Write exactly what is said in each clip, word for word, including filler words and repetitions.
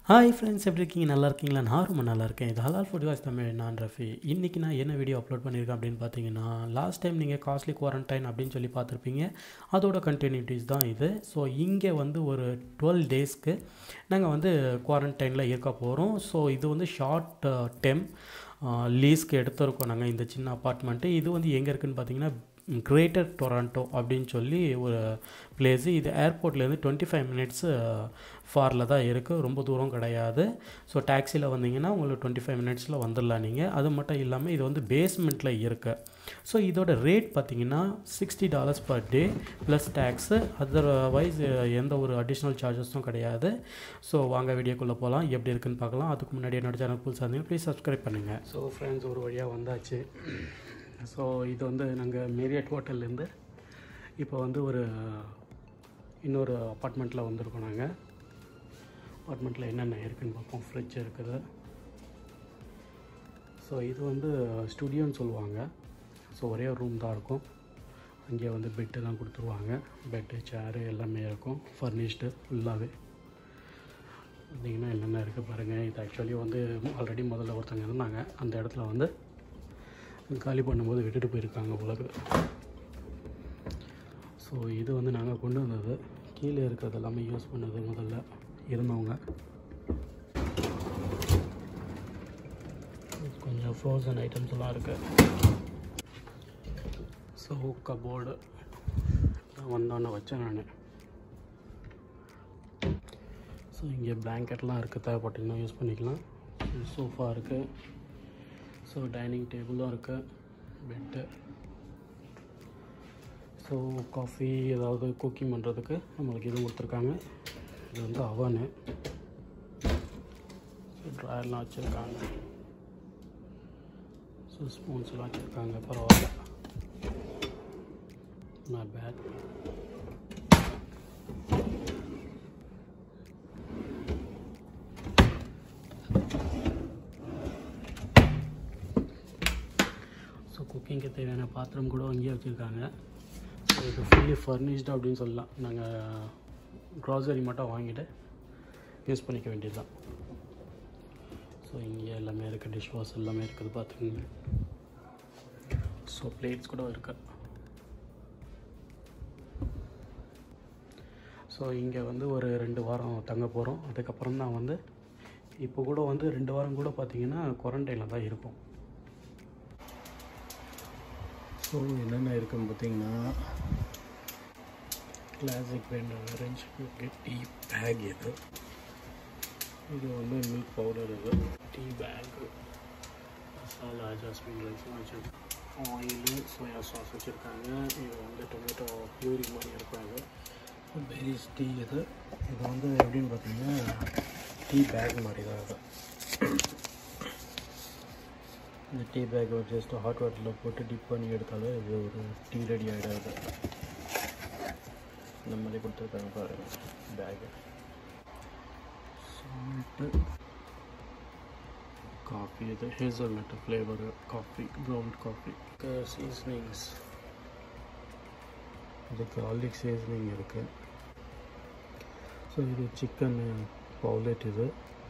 Hi friends, எப்படி இருக்கீங்க? நல்லா இருக்கீங்களா? நான் ரொம்ப நல்லா இருக்கேன். இது ஹலால் ஃபுட் வாய்ஸ் தமிழ், நான் ரஃபி. இன்றைக்கி நான் என்ன வீடியோ அப்லோட் பண்ணியிருக்கேன் அப்படின்னு பார்த்தீங்கன்னா, லாஸ்ட் டைம் நீங்கள் காஸ்ட்லி குவாரண்டைன் அப்படின்னு சொல்லி பார்த்துருப்பீங்க. அதோட கண்டினியூட்டிஸ் தான் இது. ஸோ இங்கே வந்து ஒரு டுவெல் டேஸ்க்கு நாங்கள் வந்து குவாரண்டைனில் இருக்க போகிறோம். ஸோ இது வந்து ஷார்ட் டெம் லீஸ்க்கு எடுத்துருக்கோம் நாங்கள் இந்த சின்ன அப்பார்ட்மெண்ட்டு. இது வந்து எங்கே இருக்குதுன்னு பார்த்தீங்கன்னா, கிரேட்டர் டொராண்டோ அப்படின்னு சொல்லி ஒரு பிளேஸு. இது ஏர்போர்ட்லேருந்து டுவெண்ட்டி ஃபைவ் மினிட்ஸு ஃபாரில் தான் இருக்குது, ரொம்ப தூரம் கிடையாது. ஸோ டாக்ஸியில் வந்தீங்கன்னா உங்களுக்கு டுவெண்ட்டி ஃபைவ் மினிட்ஸில் வந்துடலாம் நீங்கள். அது மட்டும் இல்லாமல் இது வந்து பேஸ்மெண்ட்டில் இருக்குது. ஸோ இதோட ரேட் பார்த்திங்கன்னா sixty dollars per day plus tax. Otherwise எந்த ஒரு அடிஷ்னல் சார்ஜஸும் கிடையாது. ஸோ வாங்க வீடியோக்குள்ளே போகலாம், எப்படி இருக்குன்னு பார்க்கலாம். அதுக்கு முன்னாடி என்னோட சேனல் புதுசாக இருந்தீங்க ப்ளீஸ் சப்ஸ்கிரைப் பண்ணுங்கள். ஸோ ஃப்ரெண்ட்ஸ், ஒரு வழியாக வந்தாச்சு. ஸோ இது வந்து நாங்கள் மேரியட் ஹோட்டல்லேருந்து இப்போ வந்து ஒரு இன்னொரு அப்பார்ட்மெண்ட்டில் வந்திருக்கோம். நாங்கள் அப்பார்ட்மெண்ட்டில் என்னென்ன இருக்குதுன்னு பார்ப்போம். ஃப்ரிட்ஜ் இருக்குது. ஸோ இது வந்து ஸ்டுடியோன்னு சொல்லுவாங்க. ஸோ ஒரே ஒரு ரூம் தான் இருக்கும். அங்கே வந்து பெட்டு தான் கொடுத்துருவாங்க. பெட்டு, சேரு எல்லாமே இருக்கும், ஃபர்னிஷ்டு ஃபுல்லாகவே. பார்த்திங்கன்னா என்னென்ன இருக்குது பாருங்கள். இது ஆக்சுவலி வந்து ஆல்ரெடி முதல்ல ஒருத்தங்க இருந்தாங்க, அந்த இடத்துல வந்து காலி பண்ணும்போது விட்டுட்டு போயிருக்காங்க உலகு. ஸோ இது வந்து நாங்கள் கொண்டு வந்தது. கீழே இருக்கிறது எல்லாமே யூஸ் பண்ணது முதல்ல இருந்தவங்க. கொஞ்சம் ஃப்ரோசன் ஐட்டம்ஸ் எல்லாம் இருக்குது. ஸோ கபோர்டு வந்தோன்னே வச்சேன் நான். ஸோ இங்கே பிளாங்கெட்லாம் இருக்குது, தேவைப்பட்டிங்கன்னா யூஸ் பண்ணிக்கலாம். சோஃபா இருக்குது. ஸோ டைனிங் டேபிளும் இருக்குது, பெட்டு. ஸோ காஃபி ஏதாவது குக்கிங் பண்ணுறதுக்கு நம்மளுக்கு இது கொடுத்துருக்காங்க. இது வந்து அவனு. ஸோ ட்ராயர்லாம் வச்சுருக்காங்க. ஸோ ஸ்பூன்ஸ்லாம் வச்சுருக்காங்க, பரவாயில்ல, நாட் பேட். ஸோ குக்கிங்க்கு தேவையான பாத்திரம் கூட அங்கேயே வச்சுருக்காங்க. ஸோ இது ஃபுல்லி ஃபர்னிஷ்டு அப்படின்னு சொல்லலாம். நாங்கள் க்ராசரி மட்டும் வாங்கிட்டு யூஸ் பண்ணிக்க வேண்டியது தான். ஸோ இங்கே எல்லாமே இருக்குது, டிஷ் வாஷ் எல்லாமே இருக்குது பார்த்துக்கோங்க. ஸோ பிளேட்ஸ் கூட இருக்குது. ஸோ இங்கே வந்து ஒரு ரெண்டு வாரம் தங்க போகிறோம். அதுக்கப்புறம் தான் வந்து இப்போ கூட வந்து ரெண்டு வாரம் கூட பார்த்திங்கன்னா குவாரண்டைனில் தான் இருக்கும். ஸோ என்னென்ன இருக்குதுன்னு பார்த்தீங்கன்னா, classic brand orange tea bag. இது இது வந்து மில்க் பவுடர். இது டீ பேக்கு, மசாலா, ஜாஸ்மின் ரைஸ்லாம் வச்சுருக்காங்க. ஆயிலு, சோயா சாஸ் வச்சுருக்காங்க. இது வந்து டொமேட்டோ பியூரி மாதிரி இருப்பாங்க. பெரிஸ் டீ. இது இது வந்து எப்படின்னு பார்த்தீங்கன்னா டீ பேக் மாதிரி தான். இது இந்த டீ பேக் ஒரு ஜஸ்ட் ஹாட் வாட்டரில் போட்டு டிப் பண்ணி எடுத்தாலும் இது ஒரு டீ ரெடி ஆகிடாது. இந்த மாதிரி கொடுத்துருக்காங்க பாருங்கள் பேகு. Salt, coffee. இது hazelnut flavour coffee, ground coffee. Seasonings, இது கார்லிக் சீசனிங் இருக்குது. ஸோ இது சிக்கன் பவுலெட். இது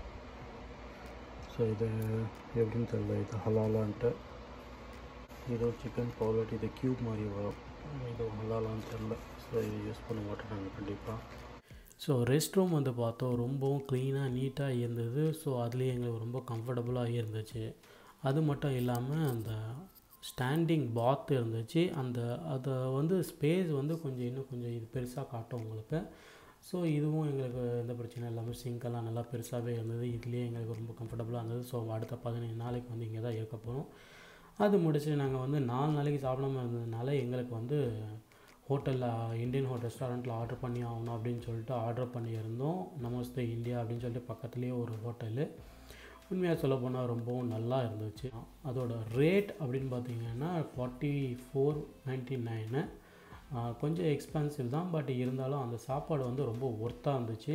ஸோ இது எப்படின்னு தெரியல, இது ஹலாலான்ட்டு. இது ஒரு சிக்கன் பவுலெட். இது க்யூப் மாதிரி வரும். இது ஹலாலான்னு தெரில. ஸோ இது யூஸ் பண்ண மாட்டோம் நாங்கள் கண்டிப்பாக. ஸோ ரெஸ்ட் ரூம் வந்து பார்த்தோம், ரொம்பவும் க்ளீனாக நீட்டாக இருந்தது. ஸோ அதுலேயே எங்களுக்கு ரொம்ப கம்ஃபர்டபுளாக இருந்துச்சு. அது மட்டும் இல்லாமல் அந்த ஸ்டாண்டிங் பாத் இருந்துச்சு. அந்த அதை வந்து ஸ்பேஸ் வந்து கொஞ்சம் இன்னும் கொஞ்சம் இது பெருசாக காட்டும் உங்களுக்கு. ஸோ இதுவும் எங்களுக்கு எந்த பிரச்சனையும் இல்லாமல் சிங்கெல்லாம் நல்லா பெருசாகவே இருந்தது. இதுலேயே எங்களுக்கு ரொம்ப கம்ஃபர்டபுளாக இருந்தது. ஸோ அடுத்த பதினஞ்சு நாளைக்கு வந்து இங்கே தான் இருக்க போகிறோம். அது முடிச்சு நாங்கள் வந்து நாலு நாளைக்கு சாப்பிடாமல் இருந்ததுனால எங்களுக்கு வந்து ஹோட்டலில், இந்தியன் ஹோட்டல் ரெஸ்டாரண்ட்டில் ஆர்டர் பண்ணி ஆகணும் அப்படின்னு சொல்லிட்டு ஆர்டர் பண்ணியிருந்தோம். நமஸ்தே இந்தியா அப்படின்னு சொல்லிட்டு பக்கத்துலேயே ஒரு ஹோட்டலு. உண்மையாக சொல்ல போனால் ரொம்பவும் நல்லா இருந்துச்சு. அதோட ரேட் அப்படின்னு பார்த்தீங்கன்னா ஃபார்ட்டி ஃபோர் நைன்ட்டி நைனு கொஞ்சம் எக்ஸ்பென்சிவ் தான். பட் இருந்தாலும் அந்த சாப்பாடு வந்து ரொம்ப ஒர்த்தாக இருந்துச்சு.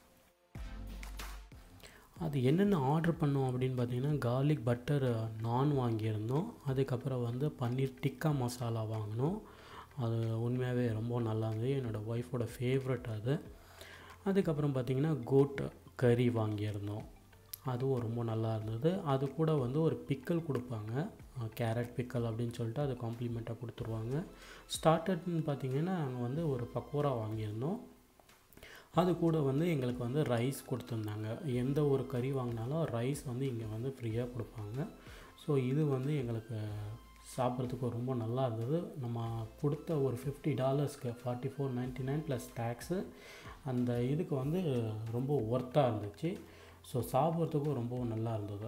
அது என்னென்ன ஆர்டர் பண்ணோம் அப்படின்னு பார்த்தீங்கன்னா, கார்லிக் பட்டர் நான் வாங்கியிருந்தோம். அதுக்கப்புறம் வந்து பன்னீர் டிக்கா மசாலா வாங்கினோம். அது உண்மையாகவே ரொம்ப நல்லா இருந்தது. என்னோடய ஒய்ஃபோட ஃபேவரட் அது. அதுக்கப்புறம் பார்த்திங்கன்னா கோட் கறி வாங்கியிருந்தோம். அதுவும் ரொம்ப நல்லா இருந்தது. அது கூட வந்து ஒரு பிக்கல் கொடுப்பாங்க, கேரட் பிக்கல் அப்படின்னு சொல்லிட்டு அது காம்ப்ளிமெண்ட்டாக கொடுத்துருவாங்க. ஸ்டார்டர்னு பார்த்திங்கன்னா நாங்கள் வந்து ஒரு பக்கோடா வாங்கியிருந்தோம். அது கூட வந்து எங்களுக்கு வந்து ரைஸ் கொடுத்துருந்தாங்க. எந்த ஒரு கறி வாங்கினாலும் ரைஸ் வந்து இங்கே வந்து ஃப்ரீயாக கொடுப்பாங்க. ஸோ இது வந்து எங்களுக்கு சாப்பிட்றதுக்கு ரொம்ப நல்லா இருந்தது. நம்ம கொடுத்த ஒரு ஃபிஃப்டி டாலர்ஸ்க்கு forty four ninety nine plus tax அந்த இதுக்கு வந்து ரொம்ப ஒர்த்தாக இருந்துச்சு. ஸோ சாப்பிட்றதுக்கும் ரொம்பவும் நல்லா இருந்தது.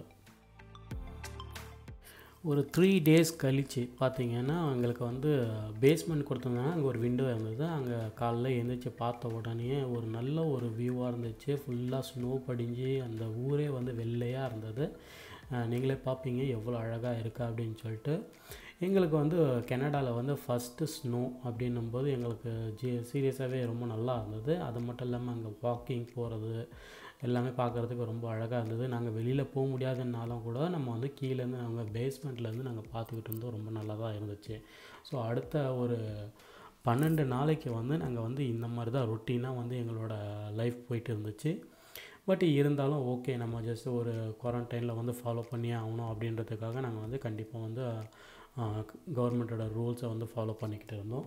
ஒரு த்ரீ டேஸ் கழித்து பார்த்திங்கன்னா எங்களுக்கு வந்து பேஸ்மெண்ட் கொடுத்துருந்தாங்க. அங்கே ஒரு விண்டோ இருந்தது. அங்கே காலைல எழுந்திரிச்சி பார்த்த உடனே ஒரு நல்ல ஒரு வியூவாக இருந்துச்சு. ஃபுல்லாக ஸ்னோ படிஞ்சு அந்த ஊரே வந்து வெள்ளையாக இருந்தது. நீங்களே பார்ப்பீங்க எவ்வளோ அழகாக இருக்கா அப்படின்னு சொல்லிட்டு. எங்களுக்கு வந்து கனடாவில் வந்து ஃபஸ்ட்டு ஸ்னோ அப்படின்னும்போது எங்களுக்கு ஜி சீரியஸாகவே ரொம்ப நல்லா இருந்தது. அது மட்டும் இல்லாமல் அங்கே வாக்கிங் போகிறது எல்லாமே பார்க்குறதுக்கு ரொம்ப அழகாக இருந்தது. நாங்கள் வெளியில் போக முடியாதுன்னாலும் கூட நம்ம வந்து கீழேருந்து நாங்கள் பேஸ்மெண்ட்லேருந்து நாங்கள் பார்த்துக்கிட்டு இருந்தோம். ரொம்ப நல்லா தான் இருந்துச்சு. ஸோ அடுத்த ஒரு பன்னெண்டு நாளைக்கு வந்து நாங்கள் வந்து இந்த மாதிரி தான் ரொட்டீனாக வந்து எங்களோட லைஃப் போயிட்டு இருந்துச்சு. பட் இருந்தாலும் ஓகே, நம்ம ஜஸ்ட் ஒரு குவாரண்டைனில் வந்து ஃபாலோ பண்ணியே ஆகணும் அப்படின்றதுக்காக நாங்கள் வந்து கண்டிப்பாக வந்து கவர்மெண்ட்டோட ரூல்ஸை வந்து ஃபாலோ பண்ணிக்கிட்டு இருந்தோம்.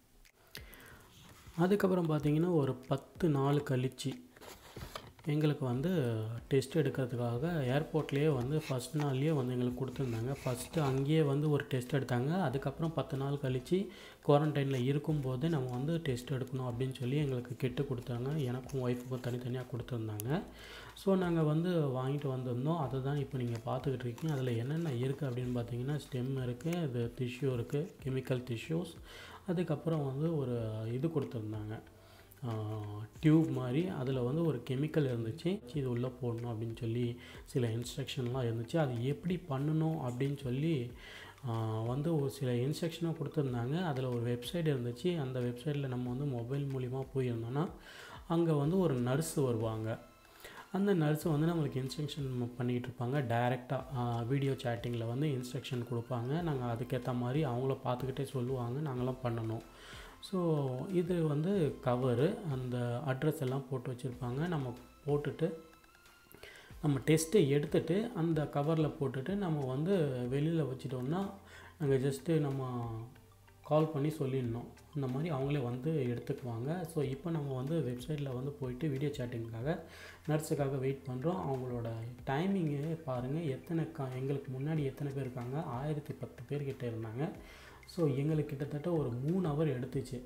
அதுக்கப்புறம் பார்த்திங்கன்னா ஒரு பத்து நாள் கழித்து எங்களுக்கு வந்து டெஸ்ட் எடுக்கிறதுக்காக ஏர்போர்ட்லேயே வந்து ஃபஸ்ட் நாள்லேயே வந்து எங்களுக்கு கொடுத்துருந்தாங்க. ஃபஸ்ட்டு அங்கேயே வந்து ஒரு டெஸ்ட் எடுத்தாங்க. அதுக்கப்புறம் பத்து நாள் கழித்து குவாரண்டைனில் இருக்கும்போது நம்ம வந்து டெஸ்ட் எடுக்கணும் அப்படின்னு சொல்லி எங்களுக்கு கிட்டு கொடுத்தாங்க. எனக்கும் ஒய்ஃபுக்கும் தனித்தனியாக கொடுத்துருந்தாங்க. ஸோ நாங்கள் வந்து வாங்கிட்டு வந்திருந்தோம். அதை தான் இப்போ நீங்கள் பார்த்துக்கிட்டு இருக்கீங்க. அதில் என்னென்ன இருக்குது அப்படின்னு பார்த்தீங்கன்னா ஸ்டெம் இருக்குது, இது டிஷ்யூ இருக்குது, கெமிக்கல் டிஷ்யூஸ். அதுக்கப்புறம் வந்து ஒரு இது கொடுத்துருந்தாங்க, டியூப் மாதிரி. அதில் வந்து ஒரு கெமிக்கல் இருந்துச்சு. இது உள்ளே போடணும் அப்படின்னு சொல்லி சில இன்ஸ்ட்ரக்ஷன்லாம் இருந்துச்சு. அது எப்படி பண்ணணும் அப்படின்னு சொல்லி வந்து ஒரு சில இன்ஸ்ட்ரக்ஷனும் கொடுத்துருந்தாங்க. அதில் ஒரு வெப்சைட் இருந்துச்சு. அந்த வெப்சைட்டில் நம்ம வந்து மொபைல் மூலிமா போயிருந்தோன்னா அங்கே வந்து ஒரு நர்ஸு வருவாங்க. அந்த நர்ஸு வந்து நம்மளுக்கு இன்ஸ்ட்ரக்ஷன் பண்ணிக்கிட்டு இருப்பாங்க. டைரெக்டாக வீடியோ சேட்டிங்கில் வந்து இன்ஸ்ட்ரக்ஷன் கொடுப்பாங்க. நாங்கள் அதுக்கேற்ற மாதிரி அவங்கள பார்த்துக்கிட்டே சொல்லுவாங்க, நாங்களாம் பண்ணணும். ஸோ இது வந்து கவரு, அந்த அட்ரஸ் எல்லாம் போட்டு வச்சுருப்பாங்க. நம்ம போட்டுட்டு நம்ம டெஸ்ட்டை எடுத்துகிட்டு அந்த கவரில் போட்டுட்டு நம்ம வந்து வெளியில் வச்சிட்டோம்னா நாங்கள் ஜஸ்ட்டு நம்ம கால் பண்ணி சொல்லிடணும். இந்த மாதிரி அவங்களே வந்து எடுத்துக்குவாங்க. ஸோ இப்போ நம்ம வந்து வெப்சைட்டில் வந்து போயிட்டு வீடியோ சேட்டிங்காக நர்ஸுக்காக வெயிட் பண்ணுறோம். அவங்களோட டைமிங்கு பாருங்கள், எத்தனை க எங்களுக்கு முன்னாடி எத்தனை பேர் இருக்காங்க, ஆயிரத்தி பத்து பேர்கிட்ட இருந்தாங்க. ஸோ எங்களுக்கு கிட்டத்தட்ட ஒரு மூணு ஹவர் எடுத்துச்சு.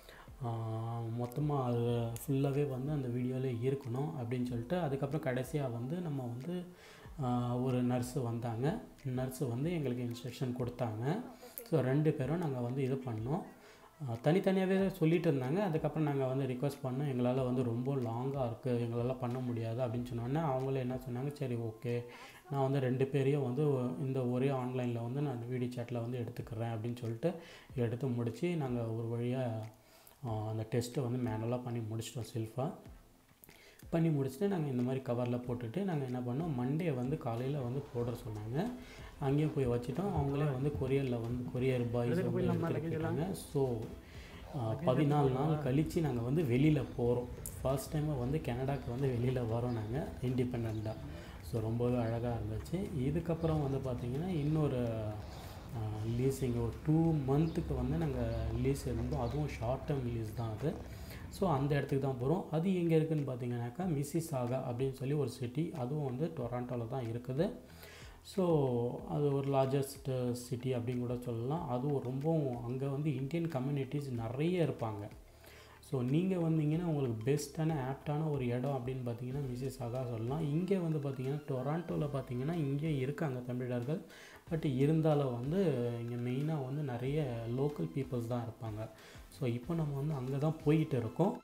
மொத்தமாக அது ஃபுல்லாகவே வந்து அந்த வீடியோவிலே இருக்கணும் அப்படின்னு சொல்லிட்டு அதுக்கப்புறம் கடைசியாக வந்து நம்ம வந்து ஒரு நர்ஸு வந்தாங்க. நர்ஸு வந்து எங்களுக்கு இன்ஸ்ட்ரக்ஷன் கொடுத்தாங்க. ஸோ ரெண்டு பேரும் நாங்கள் வந்து இது பண்ணோம். தனித்தனியாகவே சொல்லிகிட்டு இருந்தாங்க. அதுக்கப்புறம் நாங்கள் வந்து ரிக்வஸ்ட் பண்ணோம், எங்களால் வந்து ரொம்ப லாங்காக இருக்குது, எங்களால் பண்ண முடியாது அப்படின்னு சொன்னோன்னே அவங்களே என்ன சொன்னாங்க, சரி ஓகே, நான் வந்து ரெண்டு பேரையும் வந்து இந்த ஒரே ஆன்லைனில் வந்து நான் வீடியோ சேட்டில் வந்து எடுத்துக்கிறேன் அப்படின்னு சொல்லிட்டு எடுத்து முடித்து நாங்கள் ஒரு வழியாக அந்த டெஸ்ட்டை வந்து மேனுவலாக பண்ணி முடிச்சிட்டோம். செல்ஃபாக பண்ணி முடிச்சுட்டு நாங்கள் இந்த மாதிரி கவரில் போட்டுட்டு நாங்கள் என்ன பண்ணோம், மண்டே வந்து காலையில் வந்து போட சொன்னாங்க. அங்கேயும் போய் வச்சுட்டோம். அவங்களே வந்து கொரியரில் வந்து கொரியர் பாய்ஸ் எடுத்துக்கிட்டாங்க. ஸோ பதினாலு நாள் கழித்து நாங்கள் வந்து வெளியில் போகிறோம். ஃபர்ஸ்ட் டைமாக வந்து கனடாவுக்கு வந்து வெளியில் வரோம் நாங்கள் இண்டிபெண்ட்டாக. ஸோ ரொம்பவே அழகாக இருந்துச்சு. இதுக்கப்புறம் வந்து பார்த்திங்கன்னா இன்னொரு லீஸிங் ஒரு டூ மந்த்துக்கு வந்து நாங்கள் லீஸ் இருந்தோம். அதுவும் ஷார்ட் டேர்ம் லீஸ் தான் அது. ஸோ அந்த இடத்துக்கு தான் போகிறோம். அது எங்கே இருக்குதுன்னு பார்த்தீங்கன்னாக்கா மிசிசாகா அப்படின்னு சொல்லி ஒரு சிட்டி, அதுவும் வந்து டொராண்டோவில் தான் இருக்குது. ஸோ அது ஒரு லார்ஜஸ்ட் சிட்டி அப்படின்னு கூட சொல்லலாம். அதுவும் ரொம்பவும் அங்கே வந்து இந்தியன் கம்யூனிட்டிஸ் நிறைய இருப்பாங்க. ஸோ நீங்கள் வந்தீங்கன்னா உங்களுக்கு பெஸ்ட்டான ஆப்டான ஒரு இடம் அப்படின்னு பார்த்தீங்கன்னா மிசிசாகா சொல்லலாம். இங்கே வந்து பார்த்திங்கன்னா டொராண்டோவில் பார்த்திங்கன்னா இங்கே இருக்காங்க தமிழர்கள். பட் இருந்தாலும் வந்து இங்கே மெயினாக வந்து நிறைய லோக்கல் பீப்புள்ஸ் தான் இருப்பாங்க. ஸோ இப்போ நம்ம வந்து அங்கே தான் போயிட்டு இருக்கோம்.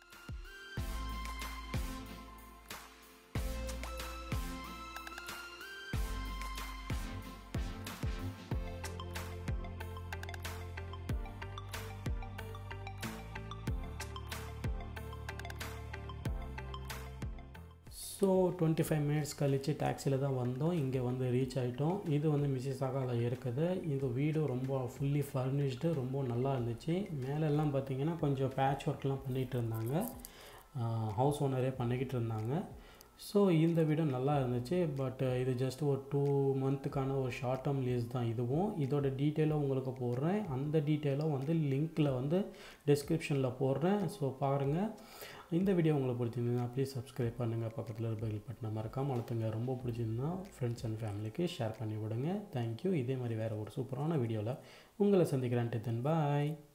ஸோ டுவெண்ட்டி ஃபைவ் மினிட்ஸ் கழித்து டாக்ஸியில் தான் வந்தோம். இங்கே வந்து ரீச் ஆகிட்டோம். இது வந்து மிசிசாகாவில் இருக்குது. இது வீடு ரொம்ப ஃபுல்லி ஃபர்னிஷ்டு, ரொம்ப நல்லா இருந்துச்சு. மேலெல்லாம் பார்த்திங்கன்னா கொஞ்சம் பேட்ச் ஒர்க்லாம் பண்ணிகிட்டு இருந்தாங்க, ஹவுஸ் ஓனரே பண்ணிக்கிட்டு இருந்தாங்க. ஸோ இந்த வீடியோ நல்லா இருந்துச்சு. பட் இது ஜஸ்ட் ஒரு டூ மந்த்துக்கான ஒரு ஷார்ட் டேர்ம் லீஸ் தான் இதுவும். இதோட டீட்டெயிலும் உங்களுக்கு போடுறேன். அந்த டீட்டெயிலும் வந்து லிங்க்கில் வந்து டிஸ்கிரிப்ஷனில் போடுறேன். ஸோ பாருங்கள். இந்த வீடியோ உங்களுக்கு பிடிச்சிருந்ததுன்னா ப்ளீஸ் சப்ஸ்கிரைப் பண்ணுங்கள். பக்கத்தில் இருக்க பெல் பட்டனை மறக்காமல் அழுத்துங்க. ரொம்ப பிடிச்சிருந்தா ஃப்ரெண்ட்ஸ் அண்ட் ஃபேமிலிக்கு ஷேர் பண்ணி விடுங்க. தேங்க்யூ. இதே மாதிரி வேறு ஒரு சூப்பரான வீடியோவில் உங்களை சந்திக்கிறேன். தென் பாய்.